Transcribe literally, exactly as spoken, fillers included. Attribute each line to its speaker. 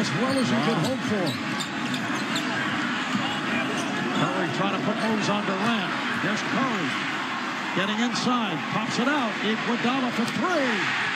Speaker 1: as well as wow. you could hope for. Curry trying to put moves on Durant. Here's Curry getting inside, pops it out. Iguodala for three.